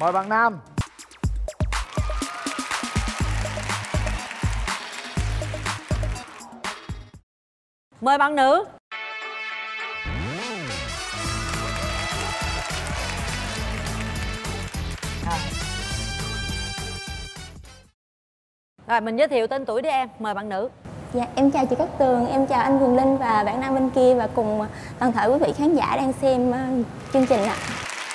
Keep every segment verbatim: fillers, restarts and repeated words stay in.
Mời bạn nam. Mời bạn nữ. Rồi mình giới thiệu tên tuổi đi em, mời bạn nữ. Dạ, em chào chị Cát Tường, em chào anh Quyền Linh và bạn nam bên kia và cùng toàn thể quý vị khán giả đang xem uh, chương trình ạ.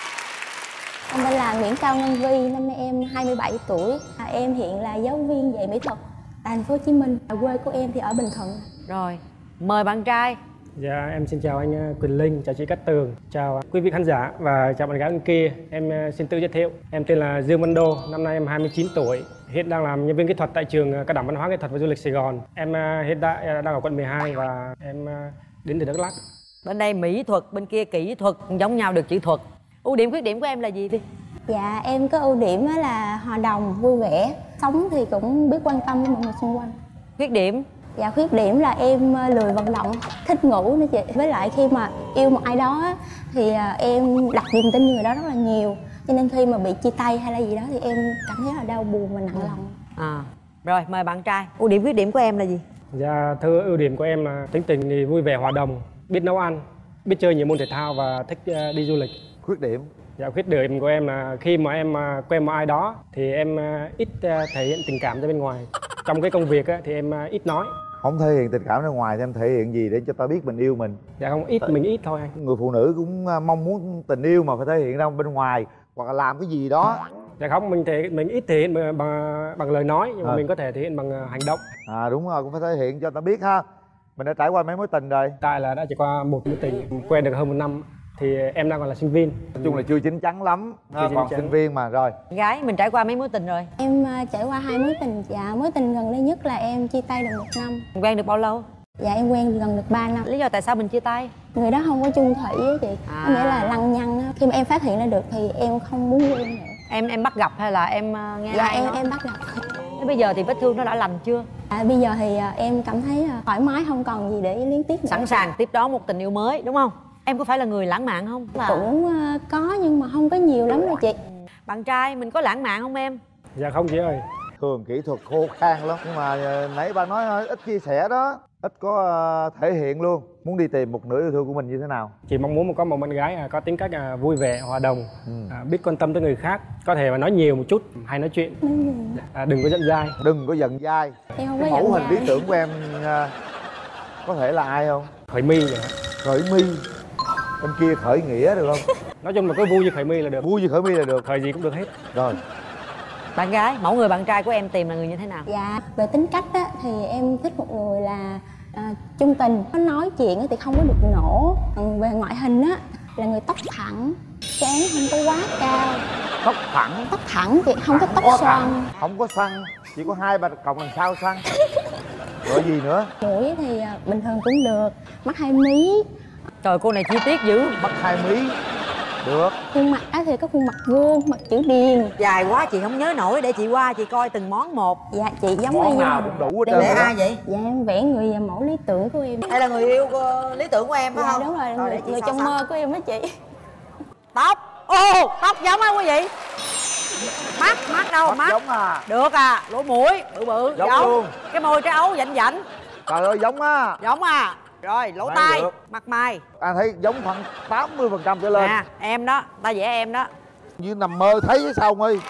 Em tên là Nguyễn Cao Ngân Vi, năm nay em hai mươi bảy tuổi. À, em hiện là giáo viên dạy mỹ thuật tại thành phố Hồ Chí Minh. Quê của em thì ở Bình Thuận. Rồi, mời bạn trai. Dạ, em xin chào anh Quyền Linh, chào chị Cát Tường, chào quý vị khán giả và chào bạn gái bên kia. Em xin tự giới thiệu, em tên là Dương Văn Đô, năm nay em hai mươi chín tuổi. Hiện đang làm nhân viên kỹ thuật tại trường Cao đẳng Văn hóa Nghệ thuật và Du lịch Sài Gòn. Em hiện tại đang ở quận mười hai và em đến từ Đắk Lắk. Bên đây mỹ thuật, bên kia kỹ thuật, giống nhau được chữ thuật. Ưu điểm khuyết điểm của em là gì đi? Dạ, em có ưu điểm là hòa đồng, vui vẻ. Sống thì cũng biết quan tâm với mọi người xung quanh. Khuyết điểm? Dạ, khuyết điểm là em lười vận động, thích ngủ nữa chị. Với lại khi mà yêu một ai đó thì em đặt niềm tin người đó rất là nhiều. Cho nên khi mà bị chia tay hay là gì đó thì em cảm thấy là đau buồn và nặng lòng. À, rồi mời bạn trai. Ưu điểm khuyết điểm của em là gì? Dạ, thưa ưu điểm của em là tính tình thì vui vẻ hòa đồng, biết nấu ăn, biết chơi nhiều môn thể thao và thích đi du lịch. Khuyết điểm? Dạ, khuyết điểm của em là khi mà em quen một ai đó thì em ít thể hiện tình cảm ra bên ngoài. Trong cái công việc thì em ít nói. Không thể hiện tình cảm ra ngoài thì em thể hiện gì để cho ta biết mình yêu mình? Dạ không, ít, mình ít thôi anh. Người phụ nữ cũng mong muốn tình yêu mà phải thể hiện ra bên ngoài hoặc là làm cái gì đó. Dạ không, mình thể mình ít thể hiện bằng, bằng lời nói nhưng mà à. mình có thể thể hiện bằng hành động. À đúng rồi, cũng phải thể hiện cho ta biết ha. Mình đã trải qua mấy mối tình rồi? Tại là đã trải qua một mối tình, quen được hơn một năm. Thì em đang còn là sinh viên. Nói chung là chưa chín chắn lắm, chưa còn sinh viên mà. Rồi gái mình trải qua mấy mối tình rồi? Em uh, trải qua hai mối tình. Dạ, mối tình gần đây nhất là em chia tay được một năm. Quen được bao lâu? Dạ, em quen gần được ba năm. Lý do tại sao mình chia tay? Người đó không có chung thủy á chị. À. Có nghĩa là lăng nhăng á. Khi mà em phát hiện ra được thì em không muốn quen nữa. Em em bắt gặp hay là em uh, nghe dạ, ai em nói? em bắt gặp. Thế bây giờ thì vết thương nó đã lành chưa? À, bây giờ thì uh, em cảm thấy uh, thoải mái, không còn gì để liên tiếp nữa. Sẵn sàng tiếp đón một tình yêu mới đúng không? Em có phải là người lãng mạn không? Là... Cũng uh, có nhưng mà không có nhiều lắm đâu chị. Bạn trai mình có lãng mạn không em? Dạ không chị ơi. Thường kỹ thuật khô khan lắm. Nhưng mà uh, nãy ba nói ít chia sẻ đó, ít có uh, thể hiện luôn. Muốn đi tìm một nửa yêu thương của mình như thế nào? Chị mong muốn có một bạn gái uh, có tính cách uh, vui vẻ, hòa đồng, ừ. uh, biết quan tâm tới người khác. Có thể mà nói nhiều một chút, hay nói chuyện. ừ. uh, Đừng có giận dai. Đừng có giận dai. Em không có Cái mẫu giận hình dai. lý tưởng của em uh, có thể là ai không? Khởi My vậy. Khởi My. Bên kia khởi nghĩa được không? Nói chung là có vui như Khởi My là được. Vui như Khởi My là được. Khởi gì cũng được hết. Rồi. Bạn gái, mẫu người bạn trai của em tìm là người như thế nào? Dạ, về tính cách á, thì em thích một người là à, trung tình. Nó nói chuyện thì không có được nổ. Về ngoại hình á, là người tóc thẳng, trán không có quá cao. Tóc thẳng? Tóc thẳng chị, không có tóc xoăn. Không có xoăn, chỉ có hai ba cọng đằng sau xoăn. Rồi gì nữa? Mũi thì bình thường cũng được, mắt hai mí. Trời, cô này chi tiết dữ. Mắt hai mí được. Khuôn mặt á thì có khuôn mặt vuông, mặt chữ điền. Dài quá chị không nhớ nổi, để chị qua chị coi từng món một. Dạ chị giống món như nào cũng đủ hết trơn. Để ai vậy? Dạ em vẽ người mẫu lý tưởng của em. Đây là người yêu của, lý tưởng của em phải dạ, không? Đúng rồi, rồi người, người trong mơ của em á chị. Tóc, ô tóc giống á quý vị. Mắt, mắt đâu? Mắt, mắt giống à? Được à, lỗ mũi bự bự giống, giống luôn. Cái môi trái ấu vảnh vảnh. Trời ơi giống á. Giống à. Rồi lỗ Đấy tai, được. mặt mày. Anh thấy giống khoảng tám mươi phần trăm trở lên. À, em đó, ta vẽ em đó. Như nằm mơ thấy chứ sao ơi.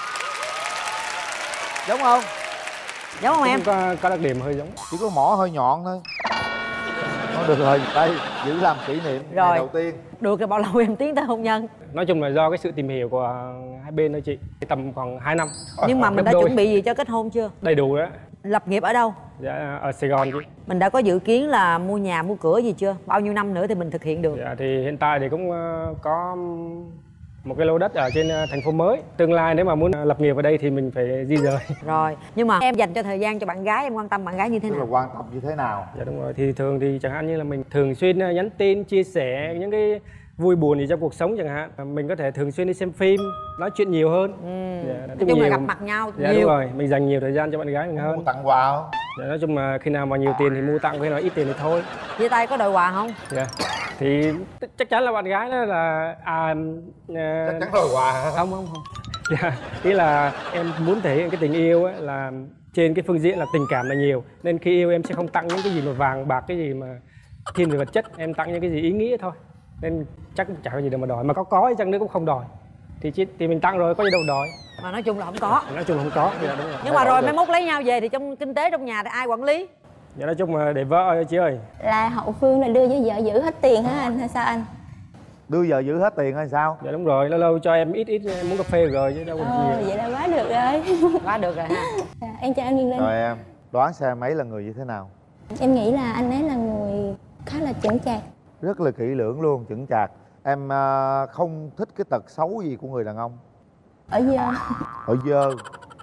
Giống không? Giống không em? Có, có đặc điểm hơi giống. Chỉ có mỏ hơi nhọn thôi. Thôi được rồi, đây giữ làm kỷ niệm rồi. Ngày đầu tiên. Được rồi, bao lâu em tiến tới hôn nhân? Nói chung là do cái sự tìm hiểu của hai bên thôi chị. Tầm khoảng hai năm. Nhưng mà mình đã đôi. chuẩn bị gì cho kết hôn chưa? Đầy đủ đó. Lập nghiệp ở đâu? Dạ, ở Sài Gòn chị. Mình đã có dự kiến là mua nhà, mua cửa gì chưa? Bao nhiêu năm nữa thì mình thực hiện được? Dạ, thì hiện tại thì cũng uh, có một cái lô đất ở trên uh, thành phố mới. Tương lai nếu mà muốn uh, lập nghiệp ở đây thì mình phải di dời. Rồi, nhưng mà em dành cho thời gian cho bạn gái, em quan tâm bạn gái như thế Tức nào? là quan tâm như thế nào? Dạ đúng rồi, thì thường thì chẳng hạn như là mình thường xuyên uh, nhắn tin, chia sẻ những cái vui buồn gì trong cuộc sống chẳng hạn. Mình có thể thường xuyên đi xem phim, nói chuyện nhiều hơn. Ừ. Dạ, nói chung nhiều. là gặp mặt nhau dạ, nhiều. đúng rồi, mình dành nhiều thời gian cho bạn gái mình hơn. Mua tặng quà không? Dạ, nói chung là khi nào mà nhiều tiền thì mua tặng, khi nào ít tiền thì thôi. Chia tay có đòi quà không? Dạ. Thì chắc chắn là bạn gái đó là à, à chắc chắn đòi quà hả? Không không không Dạ, ý là em muốn thể hiện cái tình yêu ấy là trên cái phương diện là tình cảm là nhiều, nên khi yêu em sẽ không tặng những cái gì mà vàng bạc, cái gì mà thiên về vật chất, em tặng những cái gì ý nghĩa thôi, nên chắc chả có gì đâu mà đòi, mà có có chăng nữa cũng không đòi, thì chỉ, thì mình tặng rồi có gì đâu đòi, Mà nói chung là không có. nói chung là không có. Dạ, đúng rồi. Nhưng mà rồi mai mốt lấy nhau về thì trong kinh tế trong nhà thì ai quản lý? Dạ, nói chung là để vợ ơi chị ơi. Là hậu phương là đưa với vợ giữ hết tiền hả anh hay sao anh? Đưa vợ giữ hết tiền hay sao? Dạ đúng rồi, lâu lâu cho em ít ít muốn cà phê rồi chứ đâu có Ờ, nhiều. vậy là quá được rồi. Quá được rồi ha. Dạ, em chào anh Nguyên Linh. Rồi em đoán xem anh ấy là người như thế nào? Em nghĩ là anh ấy là người khá là chững chạc. Rất là kỹ lưỡng luôn, chững chạc. Em à, không thích cái tật xấu gì của người đàn ông? Ở dơ. Ở dơ?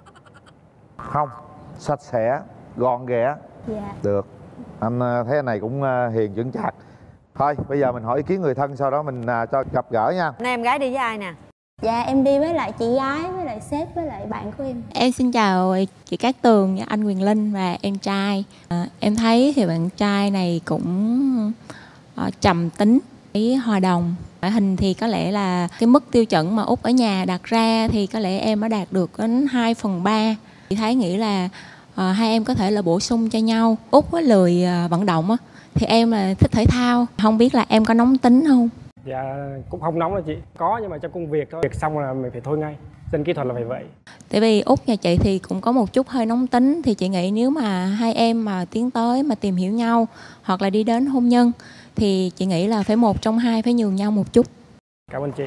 Không, sạch sẽ, gọn ghẽ. Dạ. Được. Anh à, thấy anh này cũng à, hiền chững chạc. Thôi bây giờ mình hỏi ý kiến người thân, sau đó mình à, cho gặp gỡ nha. Nay em gái đi với ai nè? Dạ em đi với lại chị gái, với lại sếp, với lại bạn của em. Em xin chào chị Cát Tường, anh Quyền Linh và em trai. À, em thấy thì bạn trai này cũng uh, trầm tính, ý hòa đồng. Ngoại hình thì có lẽ là cái mức tiêu chuẩn mà Út ở nhà đặt ra thì có lẽ em đã đạt được đến hai phần ba. Chị thấy nghĩ là uh, hai em có thể là bổ sung cho nhau. Út á, lười uh, vận động á, thì em là thích thể thao. Không biết là em có nóng tính không? Dạ cũng không nóng đâu chị, có nhưng mà trong công việc thôi, việc xong là mình phải thôi ngay, dân kỹ thuật là phải vậy. Tại vì Út nhà chị thì cũng có một chút hơi nóng tính, thì chị nghĩ nếu mà hai em mà tiến tới mà tìm hiểu nhau hoặc là đi đến hôn nhân thì chị nghĩ là phải một trong hai phải nhường nhau một chút. Cảm ơn chị.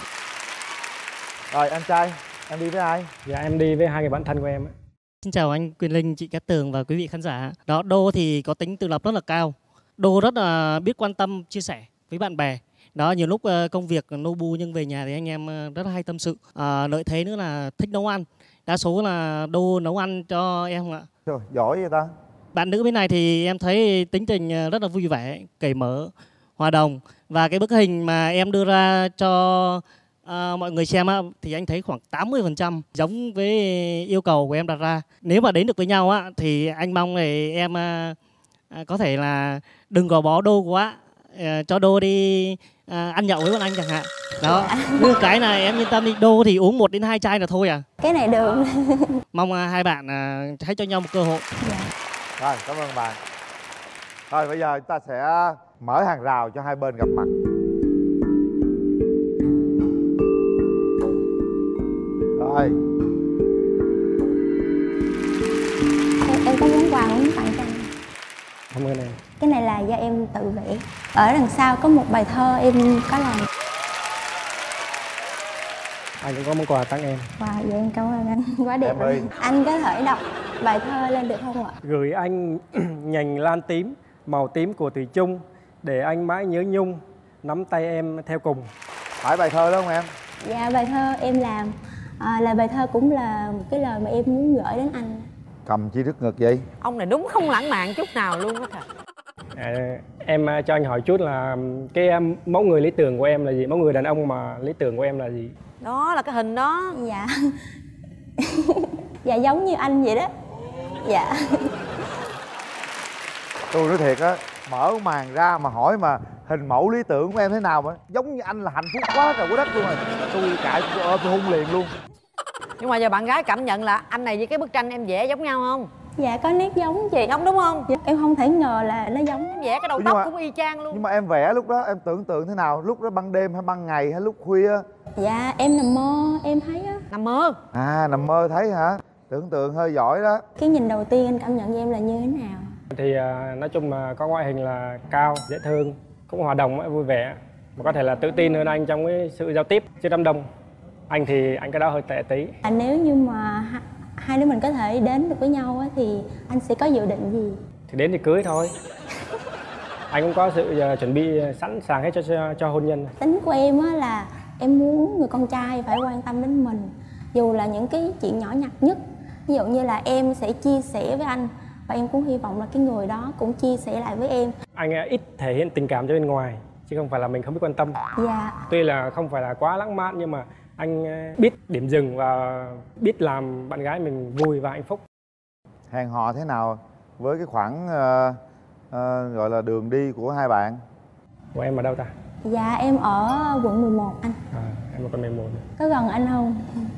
Rồi anh trai, em đi với ai? Dạ em đi với hai người bạn thân của em ấy. Xin chào anh Quyền Linh, chị Cát Tường và quý vị khán giả. Đó, Đô thì có tính tự lập rất là cao. Đô rất là biết quan tâm, chia sẻ với bạn bè. Đó, nhiều lúc uh, công việc nô bu nhưng về nhà thì anh em uh, rất là hay tâm sự. Uh, lợi thế nữa là thích nấu ăn. Đa số là Đô nấu ăn cho em ạ. Trời, giỏi vậy ta. Bạn nữ bên này thì em thấy tính tình rất là vui vẻ, cởi mở, hòa đồng. Và cái bức hình mà em đưa ra cho uh, mọi người xem á, thì anh thấy khoảng tám mươi phần trăm giống với yêu cầu của em đặt ra. Nếu mà đến được với nhau á, thì anh mong thì em uh, có thể là đừng gò bó Đô quá. Uh, cho Đô đi uh, ăn nhậu với bọn anh chẳng hạn. Đó, như cái này em yên tâm đi, Đô thì uống một đến hai chai là thôi à. Cái này được. Mong uh, hai bạn uh, hãy cho nhau một cơ hội. Dạ. Rồi, cảm ơn bạn. Rồi bây giờ chúng ta sẽ mở hàng rào cho hai bên gặp mặt. Rồi. Em, em có món quà muốn tặng cho anh. Cảm ơn em. Cái này là do em tự vẽ. Ở đằng sau có một bài thơ em có làm. Anh cũng có món quà tặng em. Wow, vậy em cảm ơn anh. Quá đẹp Em rồi. ơi. Anh có thể đọc bài thơ lên được không ạ? Gửi anh nhành lan tím, màu tím của thủy chung, để anh mãi nhớ nhung, nắm tay em theo cùng. Phải bài thơ đó không em? Dạ, bài thơ em làm à, là bài thơ cũng là một cái lời mà em muốn gửi đến anh. Cầm chi đứt ngực vậy? Ông này đúng không lãng mạn chút nào luôn á thật. À, em à, cho anh hỏi chút là cái um, mẫu người lý tưởng của em là gì? Mẫu người đàn ông mà lý tưởng của em là gì? Đó là cái hình đó. Dạ. Dạ giống như anh vậy đó. Dạ. Tôi nói thiệt á, mở màn ra mà hỏi mà hình mẫu lý tưởng của em thế nào mà giống như anh là hạnh phúc quá trời quá đất luôn rồi. Tôi cãi tôi ôm tôi hôn liền luôn. Nhưng mà giờ bạn gái cảm nhận là anh này với cái bức tranh em vẽ giống nhau không? Dạ có nét giống chị. Giống đúng không? Dạ, em không thể ngờ là nó giống. Em vẽ cái đầu Nhưng tóc mà- cũng y chang luôn. Nhưng mà em vẽ lúc đó em tưởng tượng thế nào? Lúc đó ban đêm hay ban ngày hay lúc khuya? Dạ em nằm mơ em thấy á. Nằm mơ. À nằm mơ thấy hả? Tưởng tượng hơi giỏi đó. Cái nhìn đầu tiên anh cảm nhận với em là như thế nào? Thì à, nói chung là có ngoại hình là cao, dễ thương, cũng hòa đồng, vui vẻ, mà có thể là tự tin hơn anh trong cái sự giao tiếp trước đám đông. Anh thì anh cái đó hơi tệ tí. À, nếu như mà ha- hai đứa mình có thể đến được với nhau á, thì anh sẽ có dự định gì? Thì đến thì cưới thôi. Anh cũng có sự uh, chuẩn bị sẵn sàng hết cho, cho cho hôn nhân. Tính của em á là em muốn người con trai phải quan tâm đến mình, dù là những cái chuyện nhỏ nhặt nhất. Ví dụ như là em sẽ chia sẻ với anh, và em cũng hy vọng là cái người đó cũng chia sẻ lại với em. Anh uh, ít thể hiện tình cảm cho bên ngoài, chứ không phải là mình không biết quan tâm. Dạ. Tuy là không phải là quá lãng mạn nhưng mà anh uh, biết điểm dừng và biết làm bạn gái mình vui và hạnh phúc. Hẹn hò thế nào với cái khoảng ờ, ờ, gọi là đường đi của hai bạn? Của em ở đâu ta? Dạ em ở quận mười một anh. À, em ở con mười một. Có gần anh không?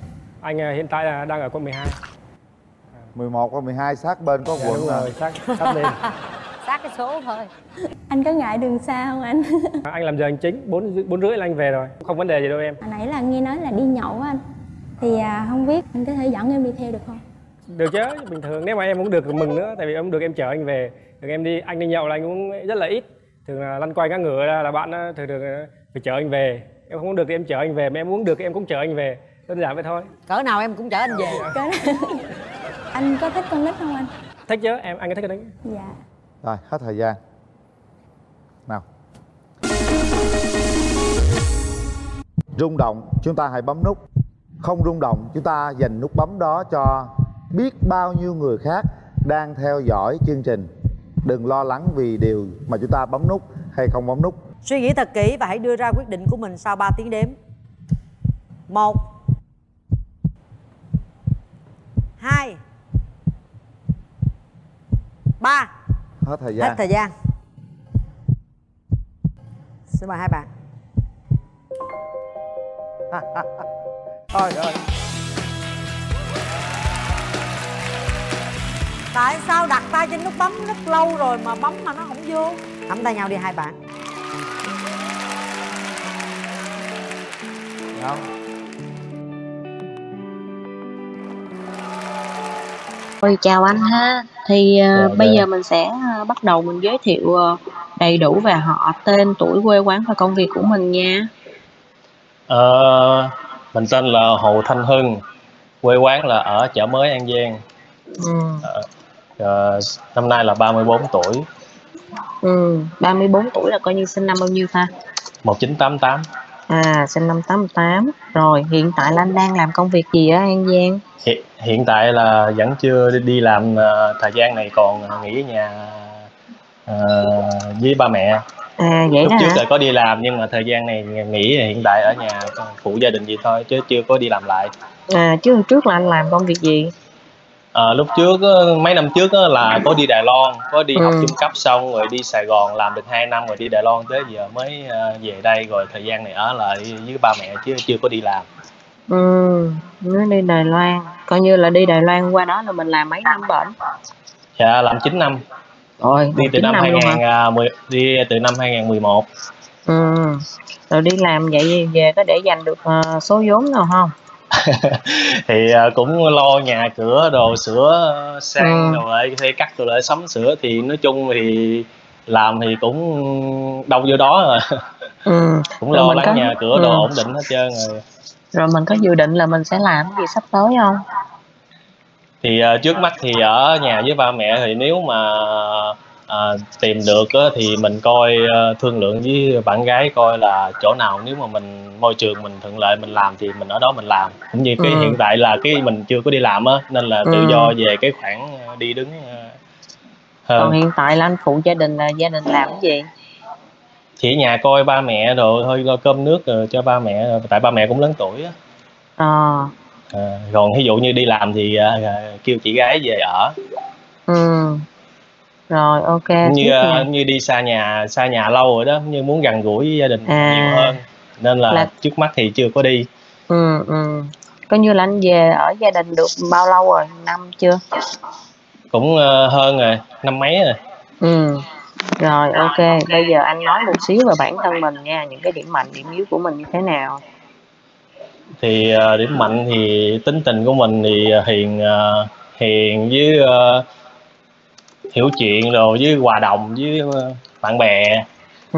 Anh uh, hiện tại là đang ở quận mười hai. mười một và mười hai sát bên có Dạ, quận đúng à. rồi, sát, sát lên. Sát cái số thôi. Anh có ngại đường xa không anh? Anh làm giờ hành chính, bốn bốn rưỡi là anh về rồi, không vấn đề gì đâu em. Hồi nãy là nghe nói là đi nhậu á anh. Thì à, không biết anh có thể dẫn em đi theo được không? Được chứ, bình thường nếu mà em cũng được mừng nữa, tại vì em được em chở anh về. Thường em đi, anh đi nhậu là anh cũng rất là ít. Thường là lăn quay ngã ngửa là, là bạn thường thường phải chở anh về. Em không được thì em chở anh về, mà em muốn được thì em cũng chở anh về. Đơn giản vậy thôi. Cỡ nào em cũng chở anh về. Có anh có thích con nít không anh? Thích chứ, em anh có thích cái đấy. Dạ. Rồi hết thời gian. Nào. Rung động chúng ta hãy bấm nút. Không rung động chúng ta dành nút bấm đó cho biết bao nhiêu người khác đang theo dõi chương trình. Đừng lo lắng vì điều mà chúng ta bấm nút hay không bấm nút. Suy nghĩ thật kỹ và hãy đưa ra quyết định của mình sau ba tiếng đếm. Một, hai, ba. Hết thời gian. Hết thời gian. Xin mời hai bạn. Thôi ơi. Tại sao đặt tay trên nút bấm rất lâu rồi mà bấm mà nó không vô? Nắm tay nhau đi hai bạn. Không. Ôi chào anh ha. Thì uh, Chào bây bạn. giờ mình sẽ uh, bắt đầu mình giới thiệu uh, đầy đủ về họ, tên, tuổi, quê quán và công việc của mình nha. Ờ, mình tên là Hồ Thanh Hưng, quê quán là ở Chợ Mới, An Giang. Ừ. Ờ, ờ, năm nay là ba mươi bốn tuổi. Ừ, ba mươi bốn tuổi là coi như sinh năm bao nhiêu ta? một chín tám tám. À, sinh năm tám tám. Rồi, hiện tại là anh đang làm công việc gì ở An Giang? Hiện, hiện tại là vẫn chưa đi, đi làm, uh, thời gian này còn nghỉ ở nhà uh, với ba mẹ. À, vậy Lúc đó trước hả? là có đi làm nhưng mà thời gian này nghỉ, hiện tại ở nhà phụ gia đình gì thôi chứ chưa có đi làm lại. À, chứ hồi trước là anh làm công việc gì? À, lúc trước mấy năm trước là có đi Đài Loan, có đi Ừ. học trung cấp xong rồi đi Sài Gòn làm được hai năm rồi đi Đài Loan, tới giờ mới về đây, rồi thời gian này ở lại với ba mẹ chứ chưa có đi làm. Ừ, nó đi Đài Loan. Coi như là đi Đài Loan qua đó là mình làm mấy năm bển? Dạ làm chín năm. Rồi, Đi từ chín năm năm luôn hả? hai không một không, đi từ năm hai không một một. Ừ. Rồi đi làm vậy về có để dành được uh, số vốn nào không? Thì uh, cũng lo nhà cửa đồ, sửa sang Ừ. đồ lại, thuê cắt đồ lại sắm sửa, thì nói chung thì làm thì cũng đâu vô đó rồi. Ừ. Cũng Rồi lo mình lắng có- nhà cửa ừ. đồ ổn định hết trơn rồi. Rồi mình có dự định là mình sẽ làm cái gì sắp tới không? Thì uh, trước mắt thì ở nhà với ba mẹ, thì nếu mà uh, tìm được uh, thì mình coi, uh, thương lượng với bạn gái coi là chỗ nào nếu mà mình môi trường mình thuận lợi mình làm thì mình ở đó mình làm. Cũng như cái Ừ. hiện tại là cái mình chưa có đi làm á, nên là tự Ừ. do về cái khoản uh, đi đứng uh, Còn hơn. hiện tại là anh phụ gia đình là gia đình làm cái gì? Chỉ ở nhà coi ba mẹ rồi thôi, lo cơm nước rồi cho ba mẹ, tại ba mẹ cũng lớn tuổi á. Ờ. À, còn ví dụ như đi làm thì uh, kêu chị gái về ở. Ừ. Rồi ok. Như tiếp nè. uh, như đi xa nhà xa nhà lâu rồi đó, như muốn gần gũi với gia đình À. nhiều hơn, nên là, Là- trước mắt thì chưa có đi. Ừ, ừ. Coi như là anh về ở gia đình được bao lâu rồi? Năm chưa? Cũng uh, hơn rồi, năm mấy rồi. Ừ. Rồi ok, bây giờ anh nói một xíu về bản thân mình nha, những cái điểm mạnh, điểm yếu của mình như thế nào? Thì uh, điểm mạnh thì tính tình của mình thì hiền, uh, hiền với uh, hiểu chuyện rồi, với hòa đồng với uh, bạn bè, Ừ.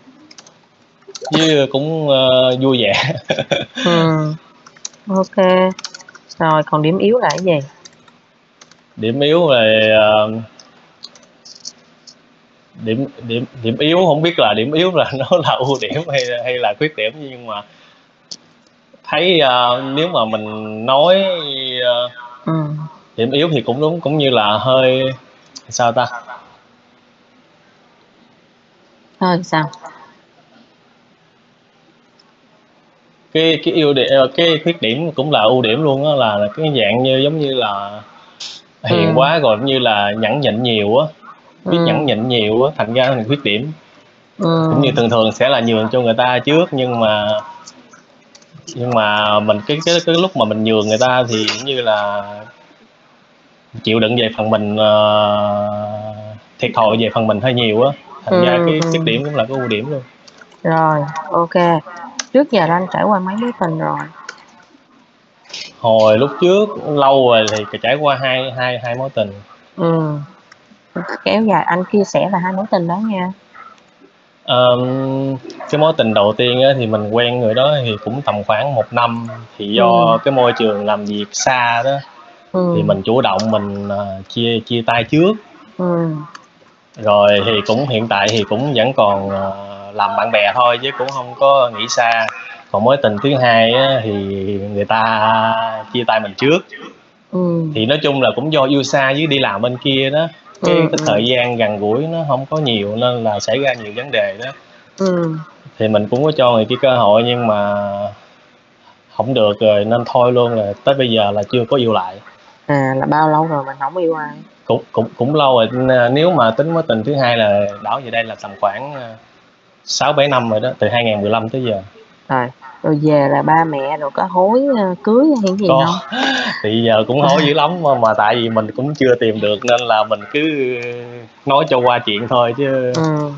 với cũng uh, vui vẻ. Ừ. Ok. Rồi còn điểm yếu là cái gì? Điểm yếu là uh, điểm điểm điểm yếu không biết là điểm yếu là nó là ưu điểm hay hay là khuyết điểm, nhưng mà thấy uh, nếu mà mình nói uh, Ừ. điểm yếu thì cũng đúng, cũng như là hơi sao ta, Thôi sao? cái cái ưu điểm, cái khuyết điểm cũng là ưu điểm luôn á, là cái dạng như giống như là hiền Ừ. quá, rồi cũng như là nhẫn nhịn nhiều á, biết Ừ. nhẫn nhịn nhiều á, thành ra là khuyết điểm. Ừ. Cũng như thường thường sẽ là nhường cho người ta trước, nhưng mà Nhưng mà mình cái cái cái lúc mà mình nhường người ta thì như là chịu đựng về phần mình, uh, thiệt thòi về phần mình hơi nhiều á, thành ra ừ, cái ừ. khuyết điểm cũng là cái ưu điểm luôn. Rồi, ok. Trước giờ anh trải qua mấy mối tình rồi? Hồi lúc trước lâu rồi thì trải qua hai hai hai mối tình. Ừ. Kéo dài, anh chia sẻ là hai mối tình đó nha. Um, cái mối tình đầu tiên á, thì mình quen người đó thì cũng tầm khoảng một năm, thì do Ừ. cái môi trường làm việc xa đó, Ừ. thì mình chủ động mình uh, chia chia tay trước. Ừ. Rồi thì cũng hiện tại thì cũng vẫn còn uh, làm bạn bè thôi chứ cũng không có nghĩ xa. Còn mối tình thứ hai á, thì người ta chia tay mình trước. Ừ. Thì nói chung là cũng do yêu xa với đi làm bên kia đó, cái Ừ. cái thời gian gần gũi nó không có nhiều nên là xảy ra nhiều vấn đề đó. Ừ. Thì mình cũng có cho người kia cơ hội nhưng mà không được rồi nên thôi luôn, rồi tới bây giờ là chưa có yêu lại. À, là bao lâu rồi mình không yêu ai? Cũng cũng cũng lâu rồi, nếu mà tính mối tình thứ hai là đảo về đây là tầm khoảng sáu bảy năm rồi đó, từ hai không một lăm tới giờ. Rồi, rồi về là ba mẹ rồi có hối uh, cưới hay gì Có. không? Thì giờ cũng hối dữ lắm mà, mà tại vì mình cũng chưa tìm được nên là mình cứ nói cho qua chuyện thôi chứ. Ừ.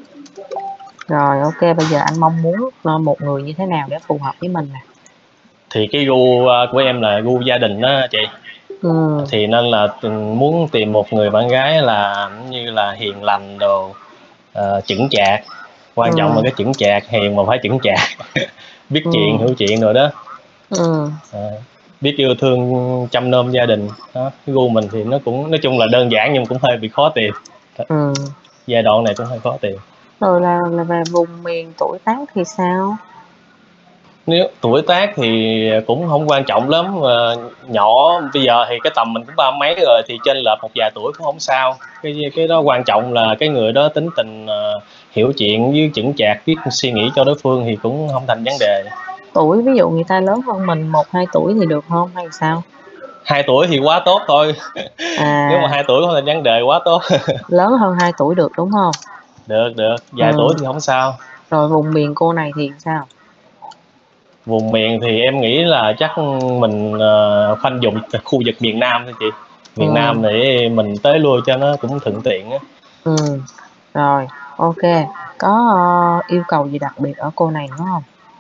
Rồi, ok, bây giờ anh mong muốn một người như thế nào để phù hợp với mình nè? Thì cái gu của em là gu gia đình đó chị. Ừ. Thì nên là muốn tìm một người bạn gái là như là hiền lành đồ, uh, chững chạc. Quan Ừ. trọng là cái chững chạc, hiền mà phải chững chạc. Biết Ừ. chuyện hiểu chuyện rồi đó. Ừ. À, biết yêu thương chăm nom gia đình đó. Cái gu mình thì nó cũng nói chung là đơn giản nhưng cũng hơi bị khó tìm. Ừ. Giai đoạn này cũng hơi khó tìm. Rồi là, là về vùng miền, tuổi tác thì sao? Nếu tuổi tác thì cũng không quan trọng lắm, mà nhỏ bây giờ thì cái tầm mình cũng ba mấy rồi thì chênh lệch một vài tuổi cũng không sao. Cái cái đó quan trọng là cái người đó tính tình, uh, hiểu chuyện với chững chạc, biết suy nghĩ cho đối phương thì cũng không thành vấn đề. Tuổi ví dụ người ta lớn hơn mình một hai tuổi thì được không hay sao? Hai tuổi thì quá tốt thôi. Nếu mà À, hai tuổi không thành vấn đề quá tốt. lớn hơn hai tuổi được đúng không? Được được, vài Ừ. tuổi thì không sao. Rồi vùng miền cô này thì sao? Vùng miền thì em nghĩ là chắc mình uh, khoanh vùng khu vực miền Nam thôi chị. Ừ. Miền Nam để mình tới lui cho nó cũng thuận tiện á. Ừ. Rồi, ok. Có uh, yêu cầu gì đặc biệt ở cô này nữa không?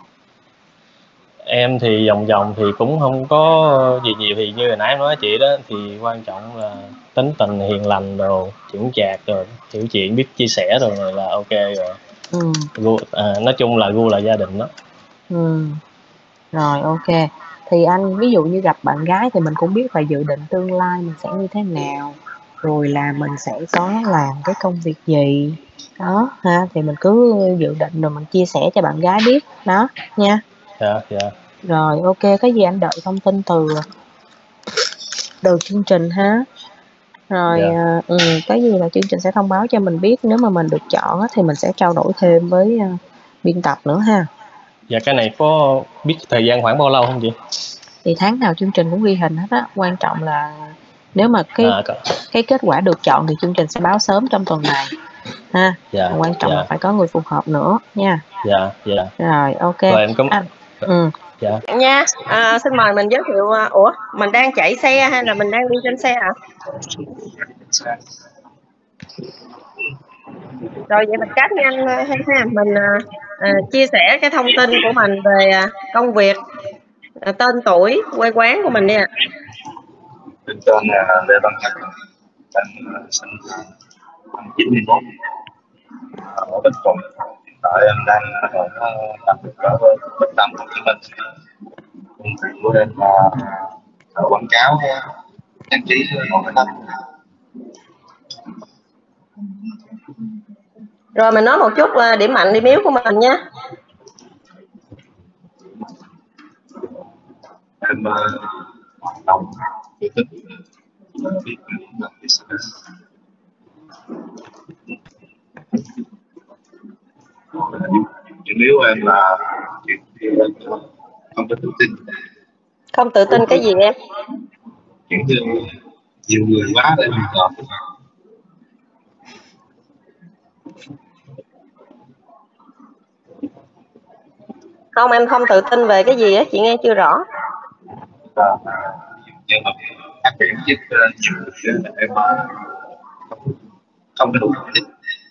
Em thì vòng vòng thì cũng không có gì nhiều, thì như hồi nãy em nói chị đó, thì quan trọng là tính tình hiền lành đồ, chững chạc rồi, hiểu chuyện, biết chia sẻ rồi, rồi là ok rồi. Ừ. Gu, à, nói chung là gu là gia đình đó. Ừ. Rồi, ok. Thì anh ví dụ như gặp bạn gái thì mình cũng biết là dự định tương lai mình sẽ như thế nào, rồi là mình sẽ có làm cái công việc gì đó ha, thì mình cứ dự định rồi mình chia sẻ cho bạn gái biết đó nha. Dạ dạ. Rồi, ok, cái gì anh đợi thông tin từ từ chương trình ha. Rồi, Dạ. à, ừ, cái gì là chương trình sẽ thông báo cho mình biết, nếu mà mình được chọn á, thì mình sẽ trao đổi thêm với à, biên tập nữa ha. Dạ, cái này có biết thời gian khoảng bao lâu không chị? Thì tháng nào chương trình cũng ghi hình hết á, quan trọng là nếu mà cái À, có. cái kết quả được chọn thì chương trình sẽ báo sớm trong tuần này ha. Dạ Còn quan trọng dạ là phải có người phù hợp nữa nha. dạ dạ. Rồi, ok. Rồi em có. Anh, ừ. Dạ. Nha, à, xin mời mình giới thiệu. à, Ủa, mình đang chạy xe hay là mình đang đi trên xe hả? Rồi vậy mình cắt nhanh ha ha. Mình à, à, chia sẻ cái thông tin của mình về à, công việc, à, tên tuổi, quê quán của mình đi ạ. Tên con là Lê Văn Thành, anh sinh năm chín mươi mốt, ở Bình Thuận. Hiện tại em đang ở làm việc ở Bình Tân, Hồ Chí Minh. Công việc của em là ở quảng cáo trang trí nội thất. Rồi mình nói một chút à, điểm mạnh điểm yếu của mình nha. Em hoạt động yêu thích biết làm business. Điểm yếu em là không có tự tin. Không tự tin cái gì em? Kiểu như nhiều người quá để mình làm. Không, em không tự tin về cái gì á, chị nghe chưa rõ. À, nhưng mà phát triển với nhiều người là em không không có đủ tự tin.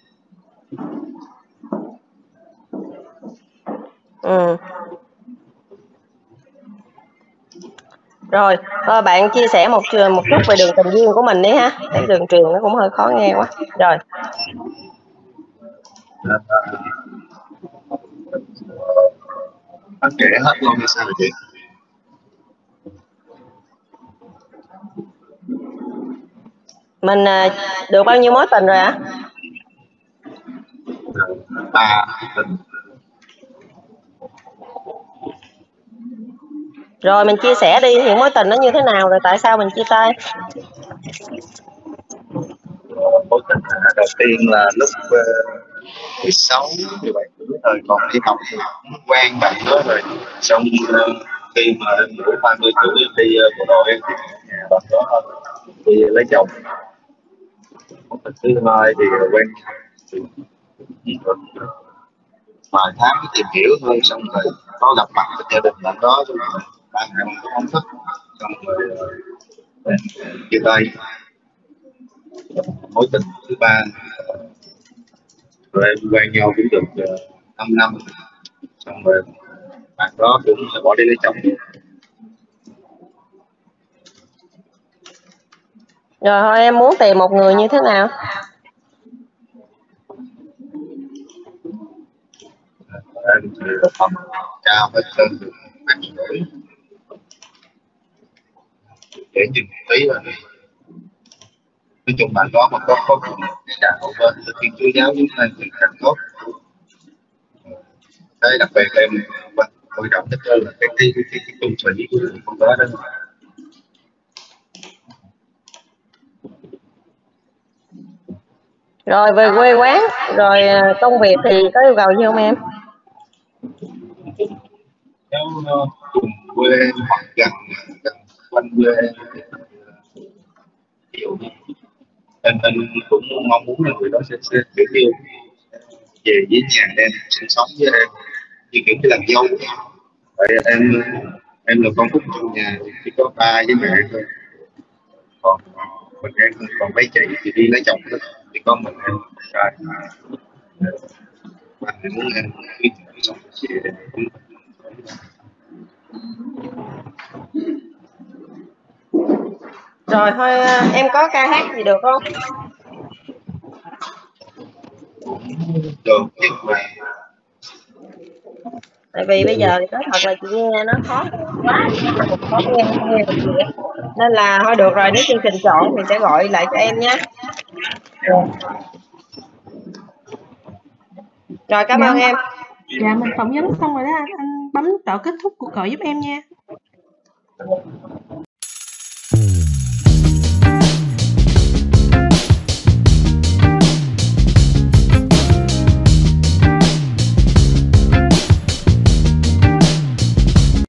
Ừ. Rồi, ờ, bạn chia sẻ một một chút về đường tình duyên của mình đi ha. Cái đường truyền nó cũng hơi khó nghe quá. Rồi. Bạn kể hết luôn hay sao chị? Mình à, được bao nhiêu mối tình rồi ạ? Ba tình. Rồi mình chia sẻ đi, những mối tình nó như thế nào, rồi tại sao mình chia tay? Mối tình đầu tiên là lúc mười sáu, mười bảy tuổi rồi còn đi học thì cũng quen bạn đó rồi. Xong khi mà đến tuổi ba mươi tuổi đi bộ đội em thì nhà bạn đó đi lấy chồng. Mối tình thứ hai thì quen vài tháng tìm hiểu thôi, xong rồi có gặp mặt với gia đình bạn đó, xong rồi ba mẹ mình cũng không thích, xong rồi chia tay. Mối tình thứ ba rồi em quen nhau cũng được năm năm, xong rồi bạn đó cũng bỏ đi lấy chồng. Rồi thôi, em muốn tìm một người như thế nào? Em thì tầm cao hết hơn được hai tuổi, để nhìn tí là nói chung bạn đó mà có có cùng cái đạo bên Thiên Chúa giáo với anh thì càng tốt. Cái đặc biệt em quan trọng nhất là cái cái cái, cái, cái chung thủy của con đó đó. Rồi về quê quán, rồi công việc thì có yêu cầu gì không em? Nếu nó cùng quê hoặc gần gần quanh quê kiểu em em cũng mong muốn là người đó sẽ sẽ kiểu yêu về với nhà em sinh sống với em như kiểu như làm dâu. Vậy em em là con út trong nhà, chỉ có ba với mẹ thôi, còn mình em còn mấy chị thì đi lấy chồng hết, chỉ có mình em trai. Ba thì muốn em biết xong chị em cũng Rồi thôi, em có ca hát gì được không? được, nhưng mà Tại vì bây giờ thì nói thật là chị nghe nó khó quá, khó nghe, không nghe được gì hết. Nên là thôi được rồi, nếu chương trình chọn thì sẽ gọi lại cho em nhé. Rồi, rồi cảm Dạ, ơn em. dạ mình phỏng vấn xong rồi đó anh, anh bấm tạo kết thúc cuộc gọi giúp em nha.